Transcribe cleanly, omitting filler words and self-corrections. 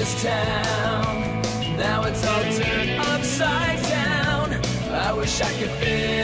this town. Now it's all turned upside down. I wish I could fit